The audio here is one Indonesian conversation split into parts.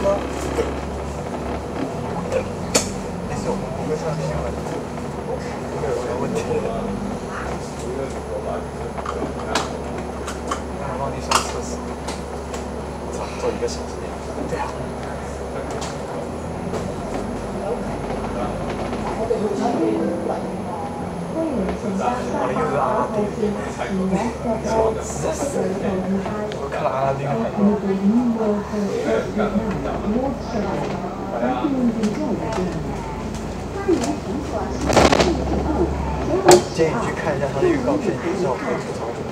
吗？没事，我会上新闻。会有什么问题？我忘记上厕所。操，坐1个小时。对啊。我的又是阿拉丁，我看了阿拉丁很多。建议去看一下他的预告片，之后会吐槽什么。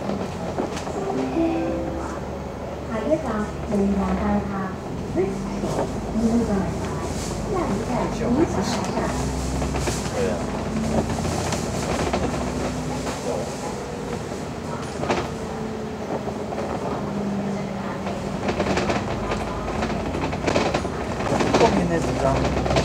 下一站梨园大厦 ，Bristol， 下一站梨园大厦。对呀。后面那几张，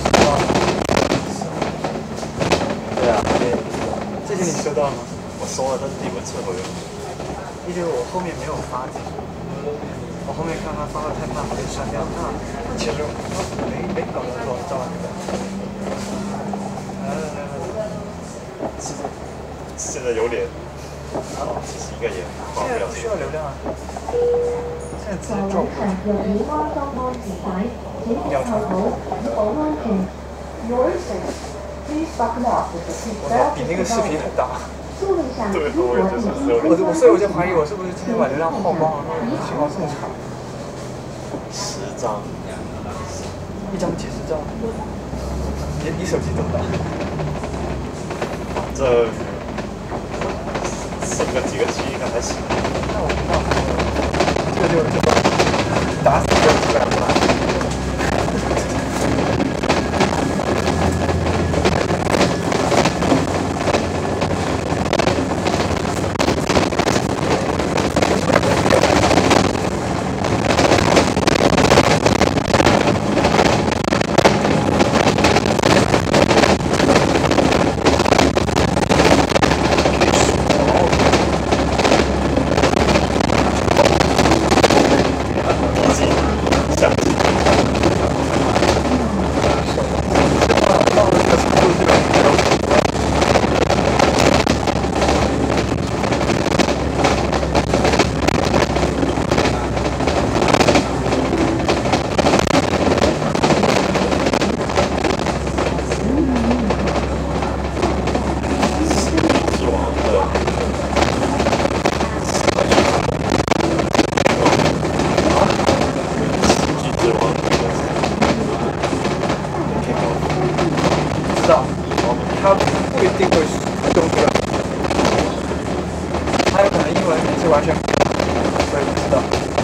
对啊，这些你收到了吗？我收了，但是你们撤回了。因为我后面没有发进去，我后面看他发的太慢，被删掉。那其实没搞错，照完这个。现在有脸，其实应该也花不了。不需要流量啊。现在直接撞过去。要传好。我操，比那个视频还大。对，所以我就怀疑我是不是今天把流量耗光了，然后信号这么差。10张，1张几10兆？你手机多大？这剩个几个 G 应该还行。那我不知道，这个就打死就几百万。它不一定会用这个，它有可能英文名是完全不一样的，我也不知道。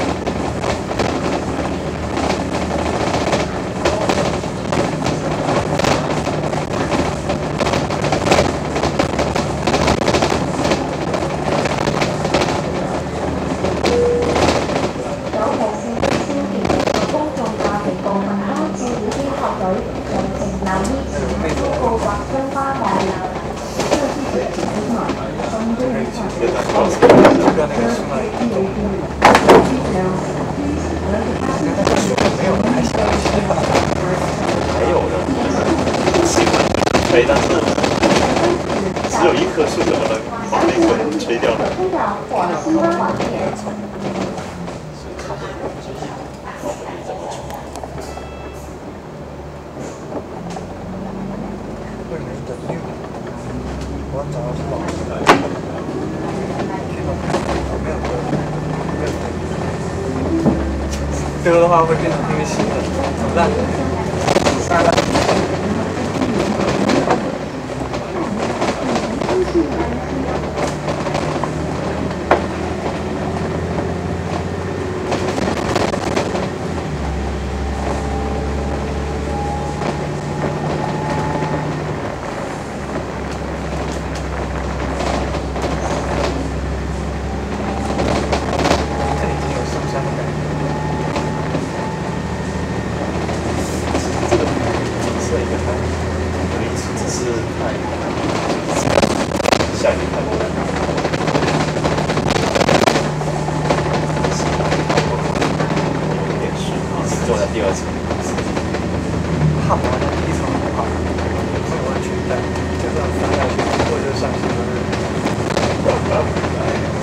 但是只有1棵树，怎么能把那个吹掉呢？这个的话会变成那个新的，怎么办？删了。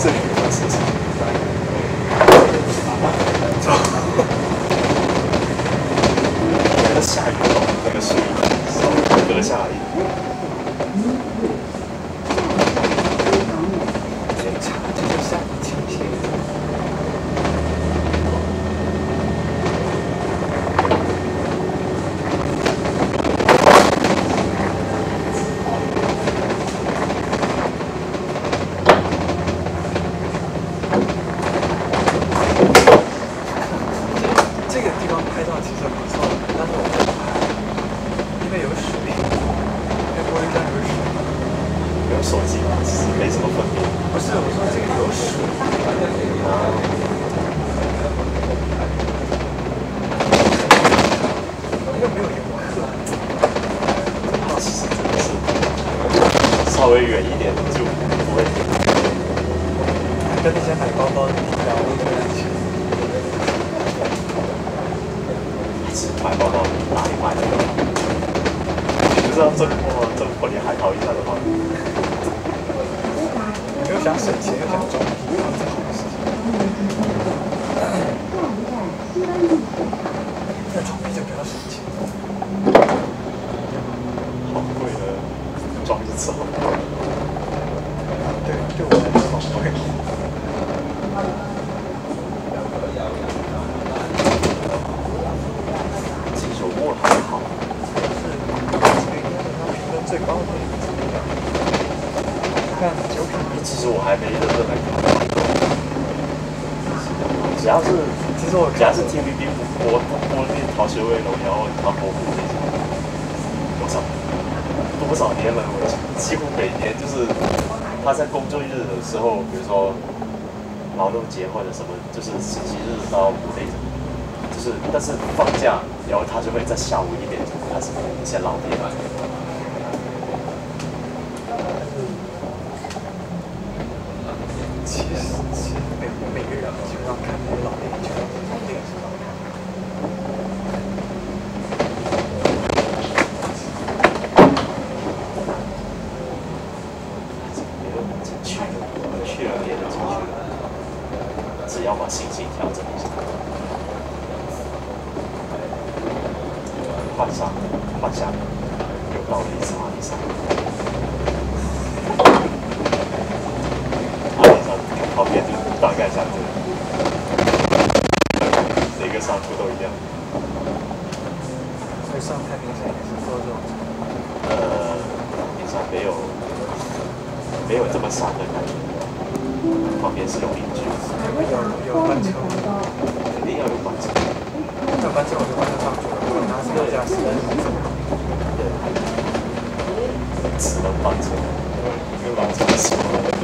这里有事情。走。那个下雨了，那个树稍微割下来。手机其实没什么分别。不是，我说这个有水。又没有游客。其实真的是稍微远一点就不会。跟那些买包包的比较，我觉得去。其实买包包哪里买的？你不知道周末你还好一下的话。又想省钱又想装逼，这好事情。那装逼就不要省钱。好贵的装一次好贵。对我来说好贵。金手墨还好，是这个应该是它评分最高的一个资料。看9品。其实我还没认真来看。只要是 TVB 播那逃学威龙，然后他播那些，多少年了，我几乎每年就是他在工作日的时候，比如说劳动节或者什么，就是星期日到5那种，就是但是放假，然后他就会在下午1点钟开始播一些老片。其实每个人基本上看那些老电影，全都是从电视上看。没有进去了别的进去了，只要把心情调整一下。换下，又到了一次阿里山。旁边就大概像这样，每个商铺都一样。所以上太平山也是做这种。太平山没有这么山的感觉，旁边是有邻居。有班车吗？肯定要有班车。没有班车我就班车上去了，我拿自动驾驶。对。只能班车，因为班车是。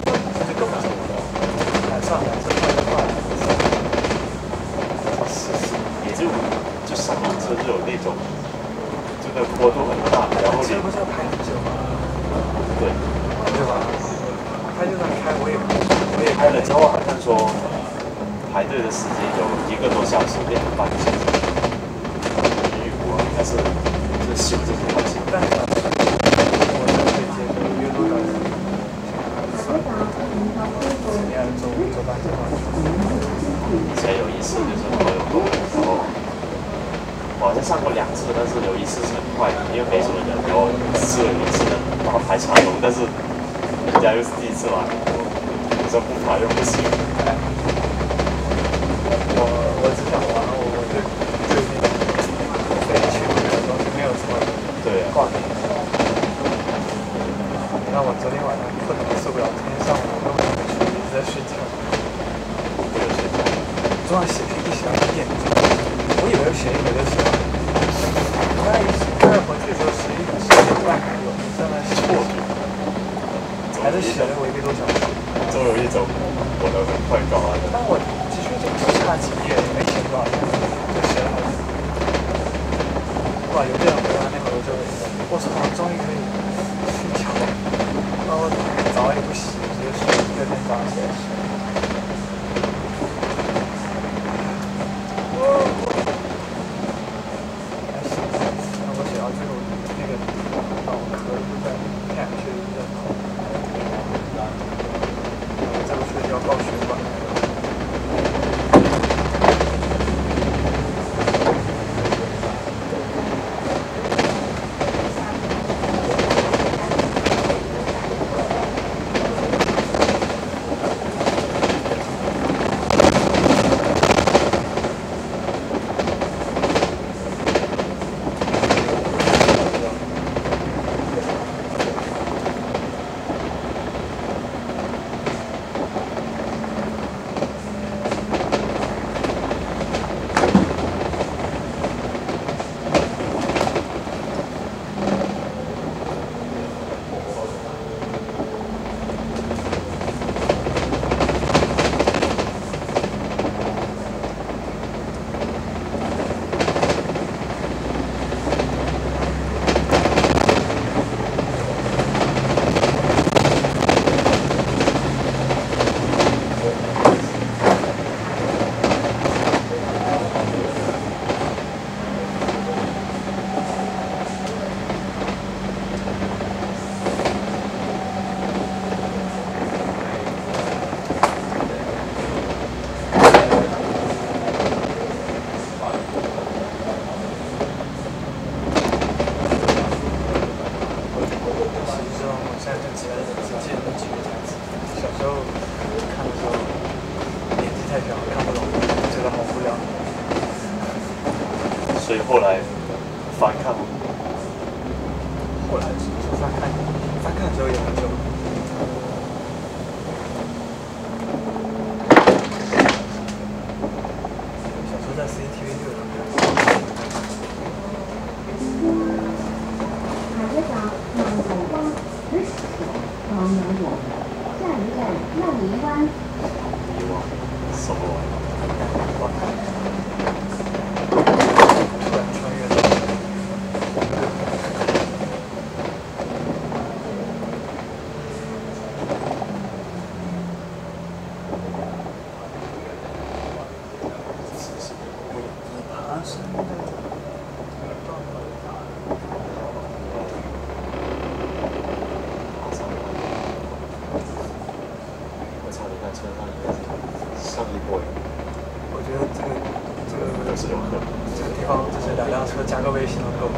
也就上缆车就有那种，就那坡度很大，然后你不是要排很久吗？对，对吧？他就算开，我也开了之后，好像说排队的时间有1个多小时，变成半个小时。预估应该是修这些东西。但我可以接受1个多小时。你要坐班车吗？以前有一次就是我有空的时候，我好像上过2次，但是有一次是很快的，因为没什么人，然后试了1次呢，然后排长龙，但是人家又是第一次来，我说不排又不行。我只想玩，我对飞去的东西没有什么挂念。那我昨天晚上困得受不了，今天上午我根本没去，一直在睡觉。昨晚写 PPT 写到1点钟，我以为写1个就写完。回去的时候11点半左右，在那写。还是写了我1个多小时。总有一种我能很快搞完的。但我其实就不差几页，也没写多少页，就写了好几。哇，邮件回完那会儿就，我操，终于可以睡觉了。然后澡也不洗，直接睡，第2天早上起来洗。 报血管。 所以后来翻看吗？ 后来翻看，翻看的时候也很久。小时候在 CCTV 6上看。 马车长慢走光，直驶朝南左，下一站妙龄湾。 遗忘什么玩意？ 突然穿越到。爬山的。 我操！你看车上应该是上一波。 我觉得都是游客。 这个地方就是2辆车加个微信都够。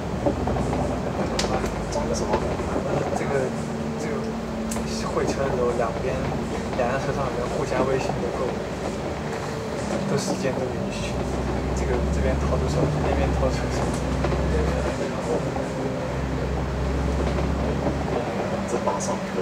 装个什么？ 这个会车的时候，2辆车上的人互加微信都够，都时间都允许。这边掏出手机，那边掏出手机。 这马上可以。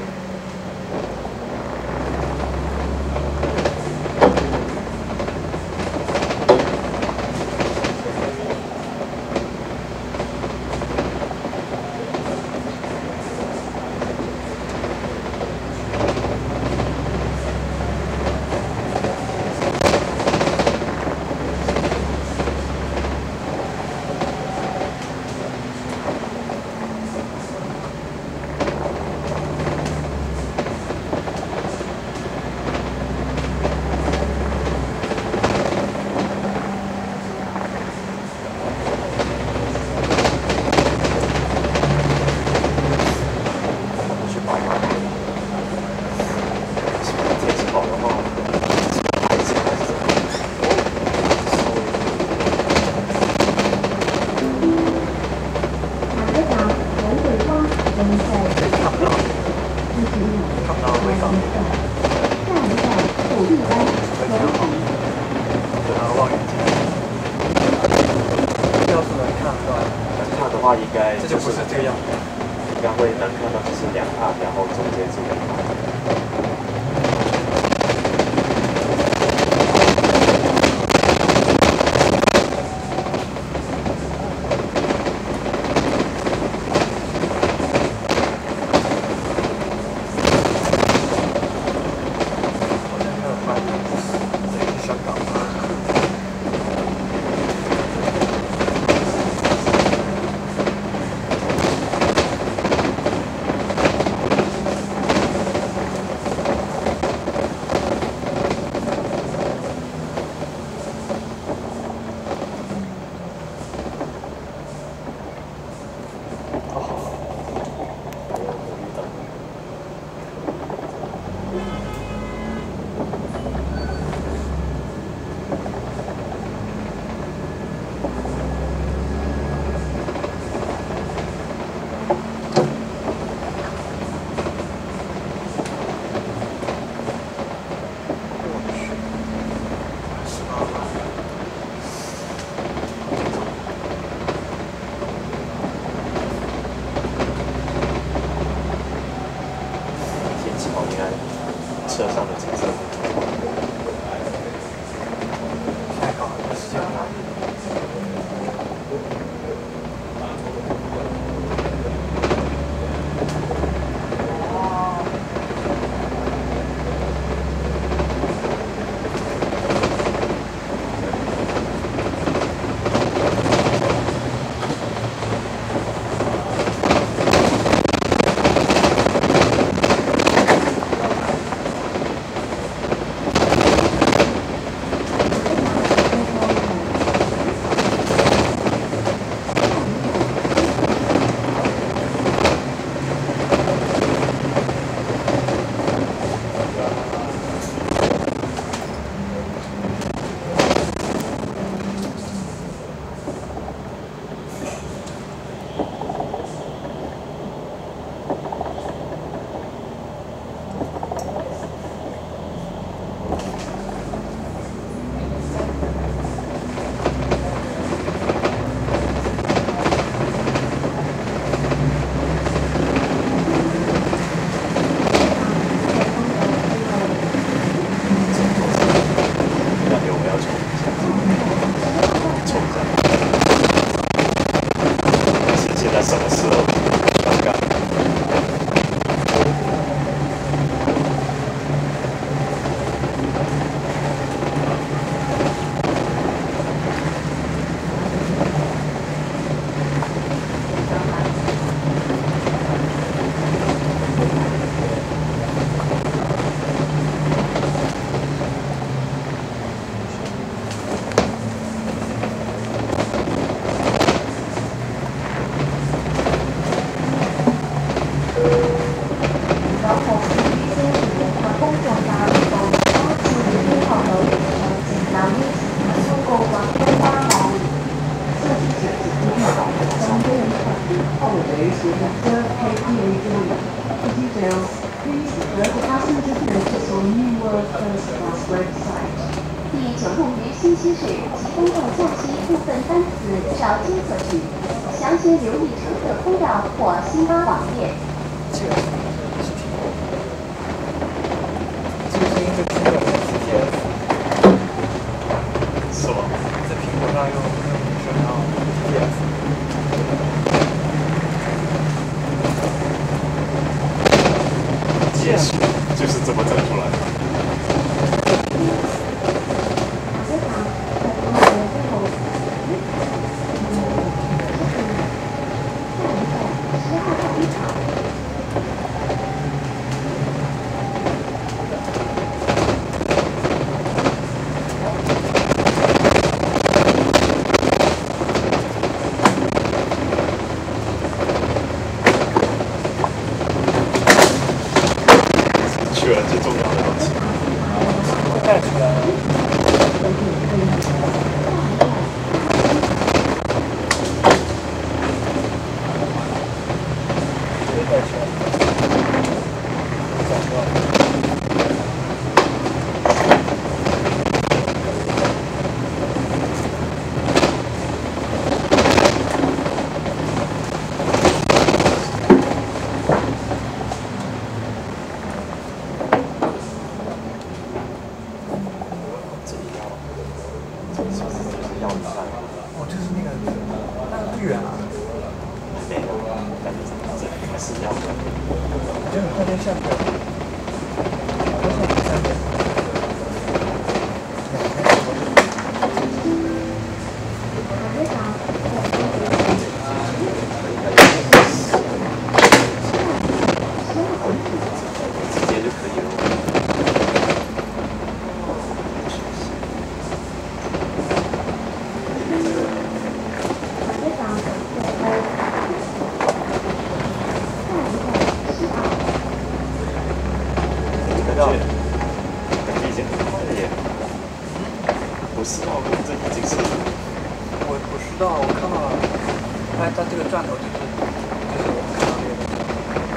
应该这就不是这个样子， 应该会能看到就是2岸，然后中间是1岸。 这车上的景色。 太好了，时间到。 第9路于新期市及公众假期部分单词少监测取，详情留意乘客通道或新巴网页。 这个声音就听着很 TTS。 是吗？ 在苹果上用女生然后 TTS。 也许就是这么整出来的。去了最重要的东西。 带出来了。直接带出来。转过。 不是哦，这已经是。 我不知道，我看到了，它这个钻头就是我看到这个东西。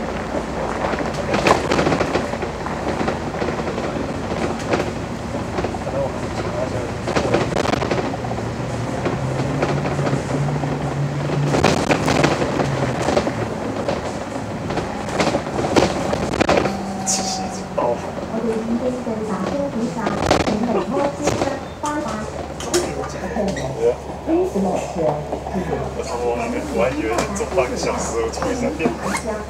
可能我们查一下。 其实已经爆好。 我哋已經到達終點站，請離開車廂，拜拜。 我差不多我还以为走半个小时，我终于在变。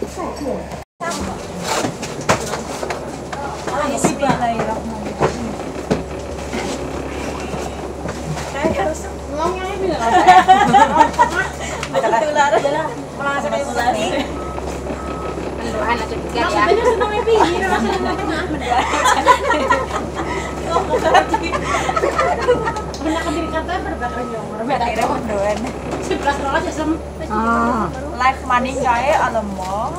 Live maning kae alemong.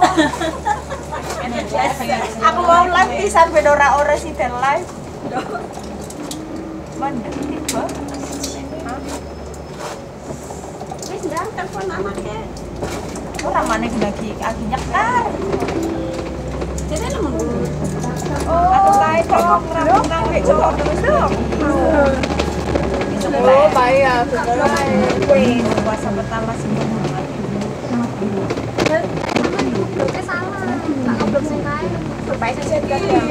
Aku mau live pisan bedora ora siden live. Mandek tiba. Wis ndang telepon mamake. Ora maneh lagi nyekar. Jadi lemong dulu. Aku live kok ngrang-ngrang mek cowok terus dong. Oh, bayar. Wih, puasa pertama sebelum Bloknya salah. Tak ngeblok sing kae. Berbaik sih kan ya.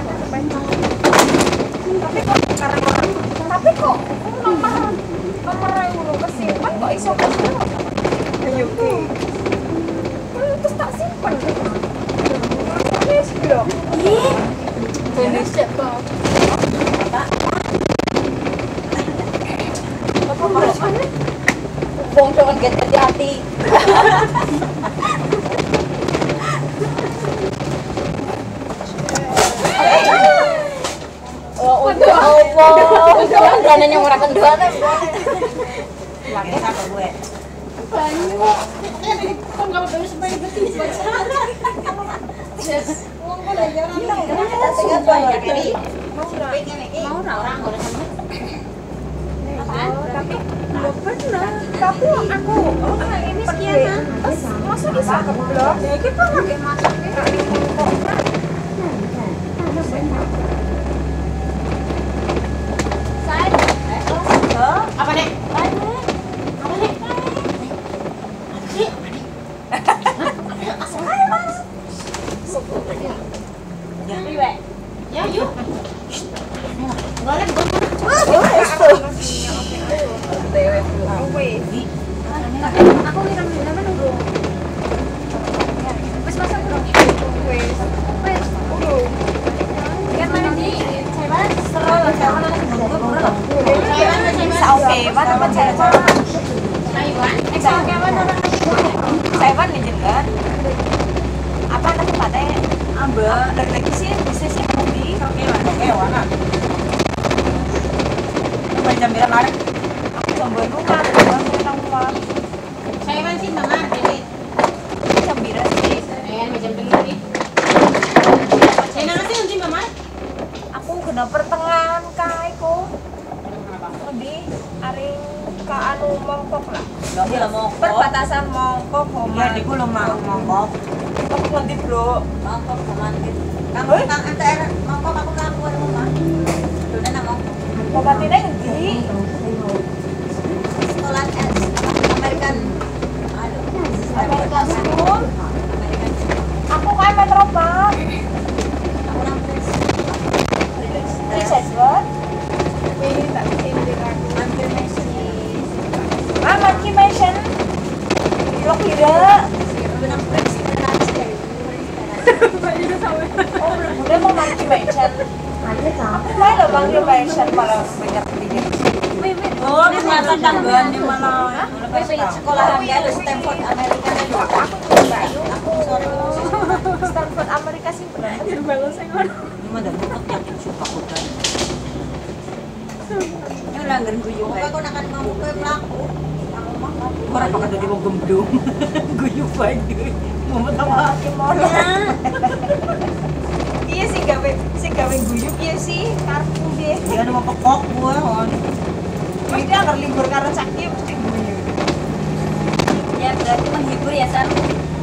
Tapi kok nomor yang kesimpan kok iso kesimpan? Ayo ki. Terus tak simpen. Wis blok. Ih. Indonesia kok. Wong jangan hati-hati. Untuk Allah. Jangan berani nyomrakan dua teh. Lagi sama gue. Banyak. Kan kalau baru sampai betul. Wong kok lagi orang. Mau orang Tapi belum pernah. Tapi aku ini sekian. Masa bisa keblok? Ya kita lagi masak nih. apa nih? Ya, yuk. Boleh, aku ngirim nunggu. Wes masak belum? Wes udah. Kan mana nih? Cairan seru, cairan Oke, mana apa cairan? Taiwan. Oke, mana? Cairan nih jenengan. Apa tempatnya? Ambil dari lagi sih bisnisnya kopi. Oke, mana? Jam berapa kemarin? Aku coba rumah, rumah. Taiwan sih mama, jadi Jam berapa sih? jam berapa nih? China sih nanti mama. Aku kena pertengahan kaiku. Lebih aring ke anu mongkok lah. Iya mongkok. Perbatasan mongkok sama. Ya di kulo mau mongkok. Aku nanti bro. Mongkok romantis. Kamu kang antar mongkok aku kamu rumah. Udah nama mongkok. Obatnya ngendi? Sekolah American. Aduh. American School. American. Aku kayak Metropark. Aku nang tes. Research what? Monkey Mansion. Blok Hira. Oh, udah mau Monkey Mansion. Aku main loh Monkey Mansion malah banyak tiga. Oh, di mana tambahan di mana? Sekolah dia di Stanford Amerika. Aku coba yuk. Aku Stanford Amerika sih benar. Cuma ada buku yang suka hutan. Yang langgan guyu. Aku nak ngomong ke pelaku. Orang pakai tadi mau gemblung. Guyu bae. Mau tawa Gimana? Iya sih gawe guyub iya sih kartu deh. Dia mau pekok gua. Mesti agar libur karena sakit mesti guyu. Ya berarti menghibur ya San.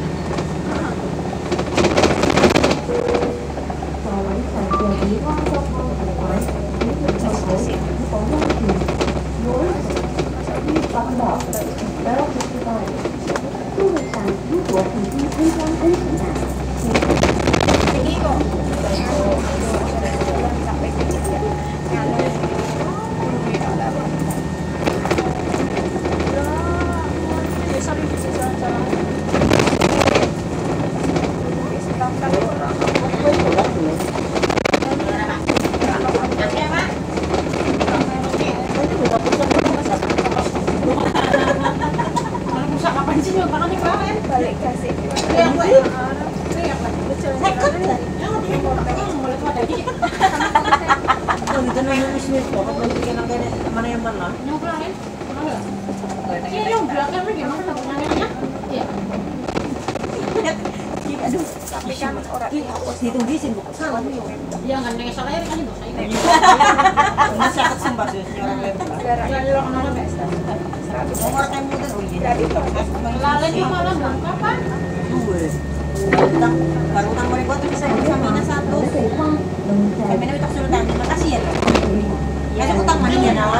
Baru utang mereka tuh bisa minus 1. Kami itu suruh tanya, makasih ya. Ya saya utang mana ya Nawan?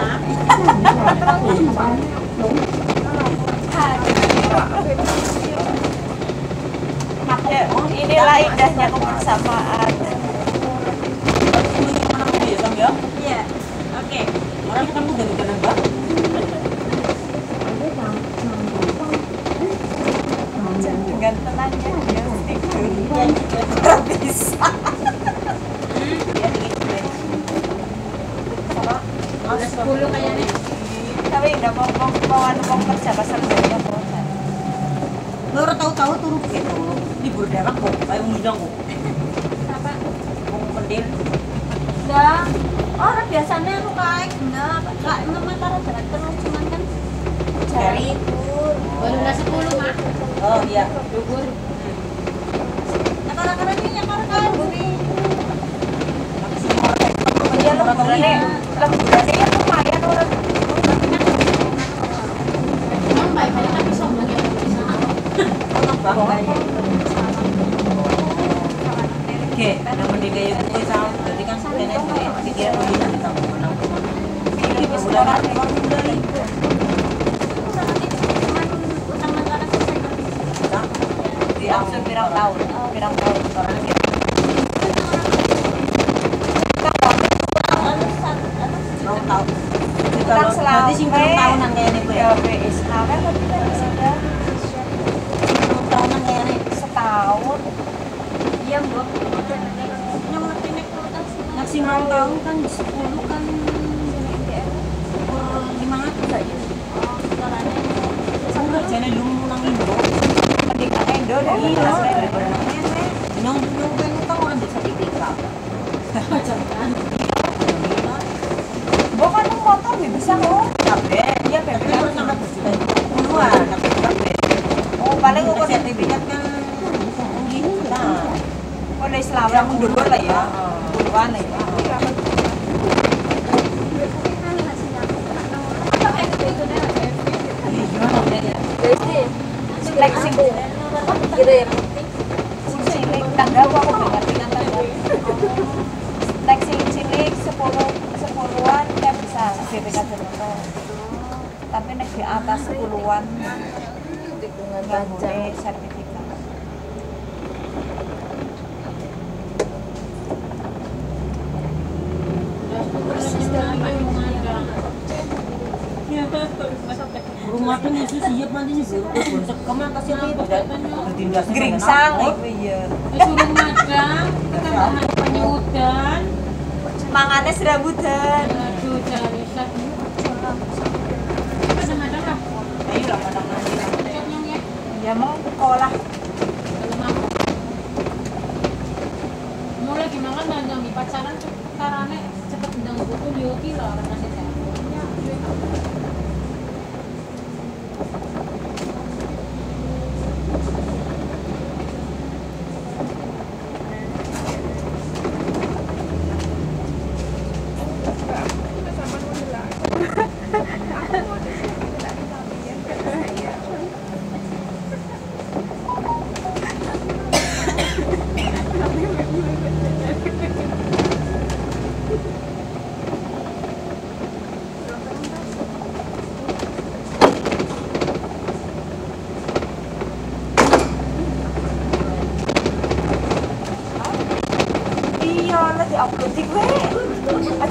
Inilah indahnya kebersamaan. Iya. Oke. Orang ketemu dari jalan bang. Dengan tenangnya dia stiker bisa. Ada 10 kayaknya. Tapi nggak mau kerja pasar banyak bosan. Lo tahu-tahu turun gitu. Libur darat kok, kayak ngidang kok. Apa? Mau pendil. Enggak. Orang biasanya aku kayak enggak memang taruh darat terus cuman kan cari libur. Baru 10 mah. Oh iya, libur. Karena ini kan bumi. Iya lo Lemburannya ya lumayan orang. Emang baik-baik tapi sombong ya bisa. Bang. Oke, nama dia itu sama berarti kan sebenarnya pikiran lo bisa ditanggung. Ini sekolah dari Diangsur pirang tahun orang gitu. Kalau selama tahunan kayaknya gue ya PSK kan lebih dari sudah tahunan kayaknya setahun. Iya bu. Maksimal tahun kan 10 kan 500 aja. Sampai jadi lu nang Indo. Mending nang Indo dari kelas daripada nang Mene. Nyong utang orang bisa sertifikat. Jangan. Bukan motor bisa kok. Tapi Iya PP kan sampai puluhan tapi Oh paling ukur sertifikat kan gitu nah. Oh dari selama yang mundur lah ya. Puluhan lah ya. Flexing gitu ya cilik tangga aku dengar dengan tangga flexing cilik 10-an kan bisa BPK Jakarta tapi nek di atas 10-an nggak boleh sertifikat. Rumah tuh Yesus siap mandinya baru kemana kasih itu bertindak Geringsang itu iya. Suruh magang, kita mau penyudan. Mangannya serabutan. Aduh, cari satu. Kadang-kadang lah. ayo lah kadang-kadang Cocoknya ya. Ya mau sekolah. Kalau mau lagi makan dan jangan pacaran caranya cepet ndang buku dioki lah orang kasih saya.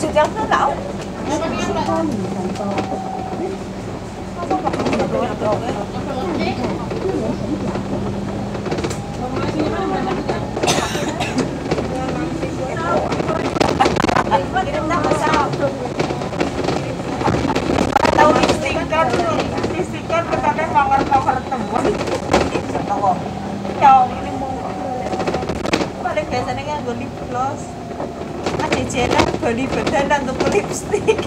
直接分老。Tahu stiker katanya mangar temen. Yang ini mau paling biasanya kan gue lip gloss. Ada jalan beli bedanan untuk lipstick.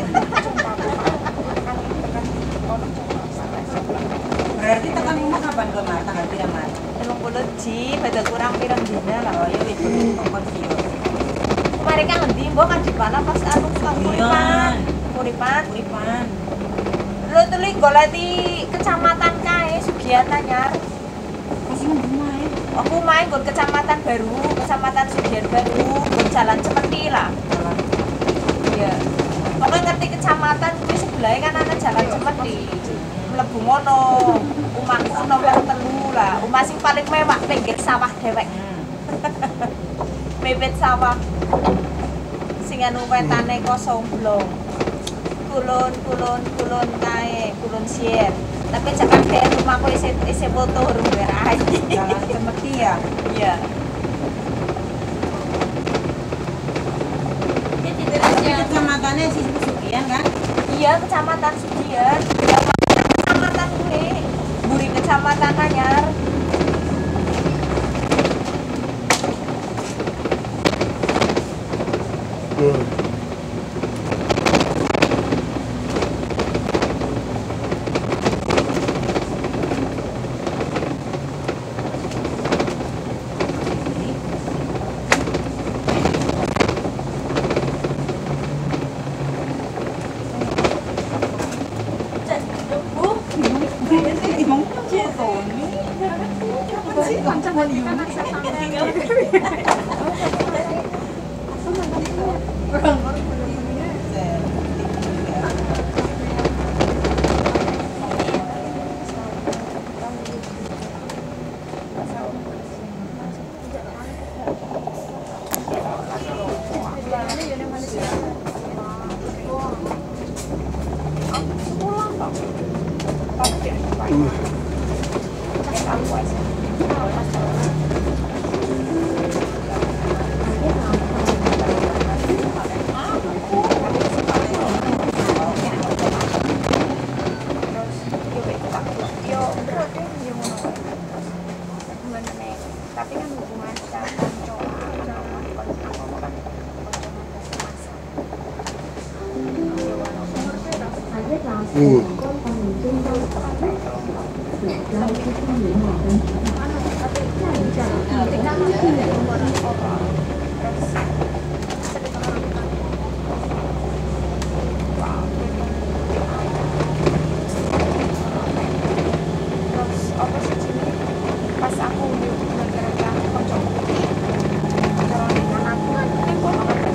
Berarti tekan rumah kapan gue mah tanggal pirang mah? 30 Ji, pada kurang pirang dina lah. Oh ya itu kompon sih. Kemarin kan ngendi, mbok kan di mana pas anu Kuripan. Kuripan. Lu tuli golek di kecamatan kae Sugian Anyar. Masih rumah ya. Aku main ke kecamatan baru, kecamatan Sugian Baru, ke jalan Cemeti lah. Iya. Pokoknya ngerti kecamatan kuwi sebelahnya kan ana jalan Cemeti. Mlebu ngono. Omahku nomor 3 lah. Omah sing paling mewah pinggir sawah dhewek. Mepet sawah. Sing anu wetane kosong blong. Kulon kae, kulon sier. Tapi jangan kayak rumahku isi foto rumah aja. Jalan Cemeti ya. Iya. Tapi kecamatannya sih Sugian kan? Iya, kecamatan Sugian. Kecamatan gue, Buri kecamatan Anyar. Tapi kan hubungan secara pas aku gara-gara kocok putih caranya kan aku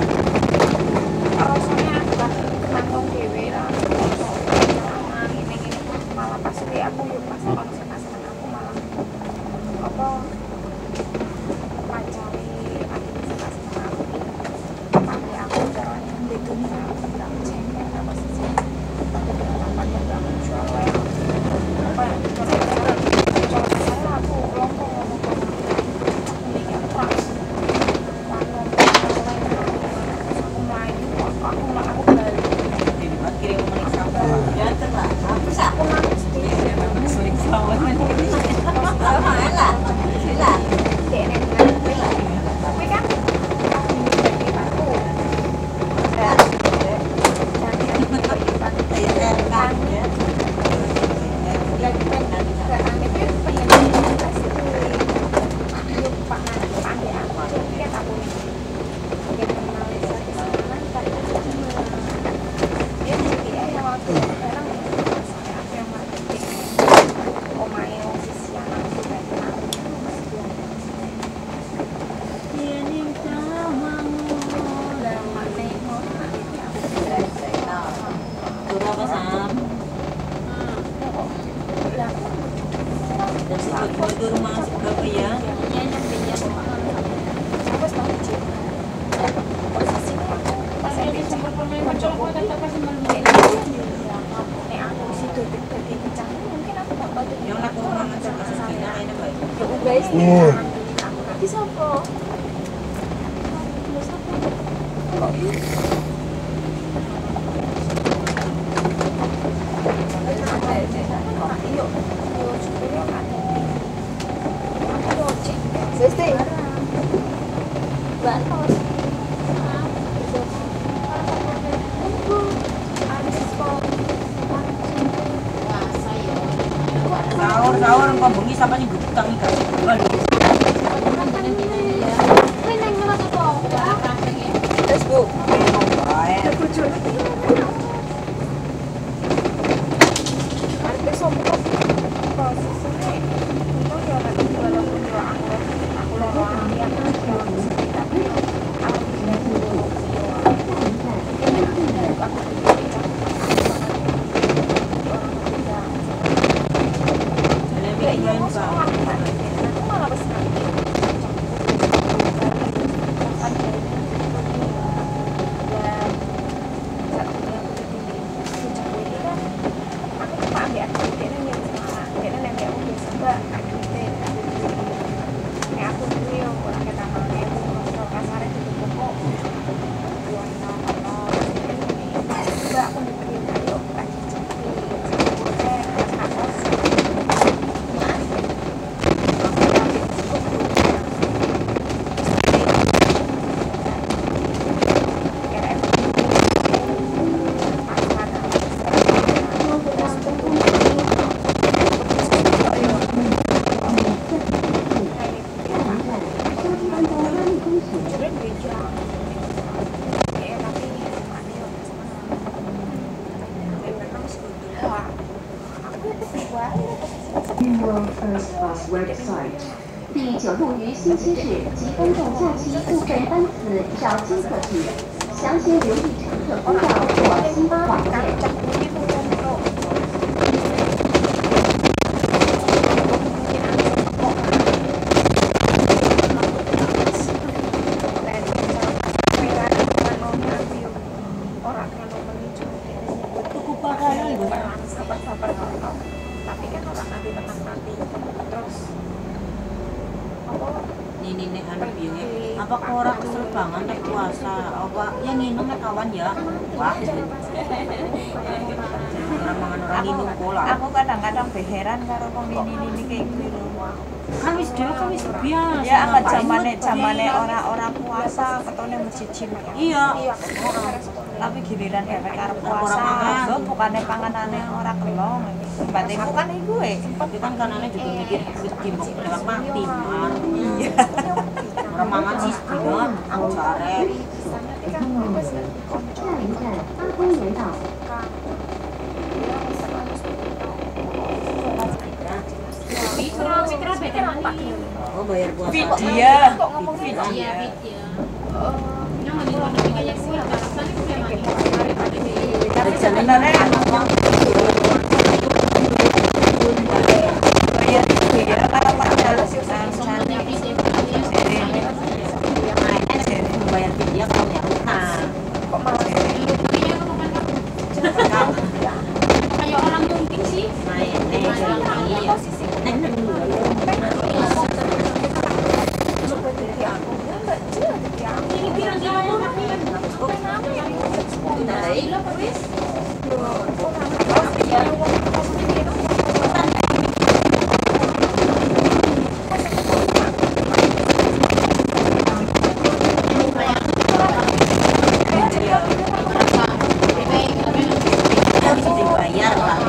rasanya aku nanggung dewe lah ini malah pas aku yuk pas konsen aku malah apa pacari aktivitas aku tapi aku caranya itu nggak cengeng apa sih tapi kenapa dia nggak menjual apa ya aku lompong ini kan pas aku balik Kirim menik sampah. Ya terlah. aku nangis di Menik sampah. Lah. Sila. tapi kan jadi aku permain pacul aku tetap kasih malu. Nek aku situ dadi kencang mungkin aku gak tahu Yang nak ngomong aja kasih bina ini baik. ya guys. Aku nanti sopo? Kok Besti. Bantos. Sahur engkau bengi sampai nih gutang ikan. Facebook. Baik. First Class website。第9路于星期日及公众假期部分班次绕金河去，详情留意乘客公告或新巴网页。 Ini anu biungnya. Apa orang kesel banget nek puasa? Apa yang nginum nek kawan ya? Wah. Orang nginum pola. Aku kadang-kadang beheran karo wong ini kayak gitu. Kan wis dhewe kan wis biasa. Ya angkat zamane orang puasa ketone masjid Cina. Iya. Tapi giliran kayak karo puasa, bukannya panganane ora kelong. Batinmu kan iku Tapi kan kanane juga mikir wis timbok lewat mati, Mar. Iya. Ora mangan sih sedina, aku sare. 下一站阿公园道。 Mitra beda mana? Oh, bayar puasa. Vidya. Kok ngomong Vidya? Iya, Vidya. Yang mau di kayak sih, alasannya udah mati. Tapi sebenarnya Bayar Vidya kalau yang utang. Kayak orang mungkin sih. Ini bilang dibayar lah.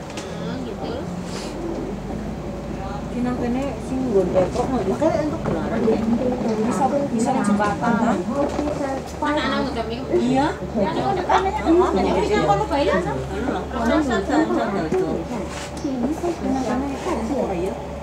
Kinang kene sing nggon Depok makanya untuk gelaran Bisa di jembatan. Anak-anak udah minggu. Iya. Jadi bisa kalau bayar. 请您配合下来看线。